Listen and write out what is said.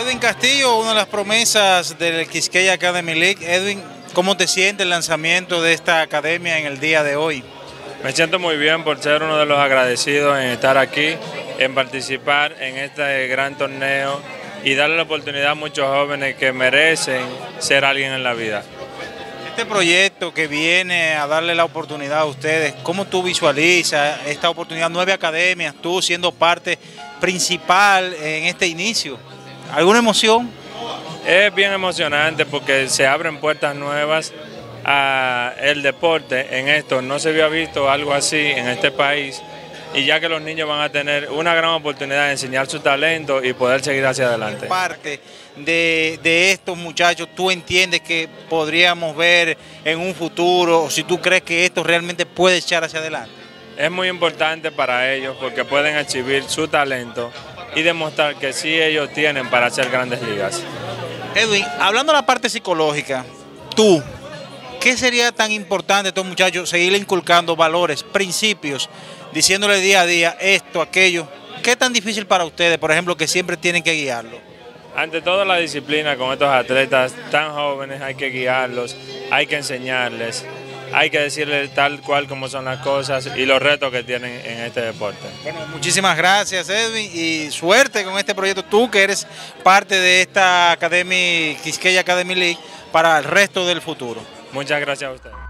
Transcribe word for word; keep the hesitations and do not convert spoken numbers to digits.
Edwin Castillo, una de las promesas del Quisqueya Academy League. Edwin, ¿cómo te siente el lanzamiento de esta academia en el día de hoy? Me siento muy bien por ser uno de los agradecidos en estar aquí, en participar en este gran torneo y darle la oportunidad a muchos jóvenes que merecen ser alguien en la vida. Este proyecto que viene a darle la oportunidad a ustedes, ¿cómo tú visualizas esta oportunidad? Nueve academias, tú siendo parte principal en este inicio. ¿Alguna emoción? Es bien emocionante porque se abren puertas nuevas al deporte en esto. No se había visto algo así en este país y ya que los niños van a tener una gran oportunidad de enseñar su talento y poder seguir hacia adelante. Parte de, de estos muchachos, ¿tú entiendes que podríamos ver en un futuro, o si tú crees que esto realmente puede echar hacia adelante? Es muy importante para ellos porque pueden exhibir su talento y demostrar que sí ellos tienen para hacer grandes ligas. Edwin, hablando de la parte psicológica, tú, ¿qué sería tan importante a estos muchachos seguirle inculcando valores, principios, diciéndole día a día esto, aquello? ¿Qué es tan difícil para ustedes, por ejemplo, que siempre tienen que guiarlo? Ante todo la disciplina con estos atletas tan jóvenes hay que guiarlos, hay que enseñarles, hay que decirles tal cual como son las cosas y los retos que tienen en este deporte. Bueno, muchísimas gracias, Edwin, y suerte con este proyecto, tú que eres parte de esta Academy, Quisqueya Academy League, para el resto del futuro. Muchas gracias a ustedes.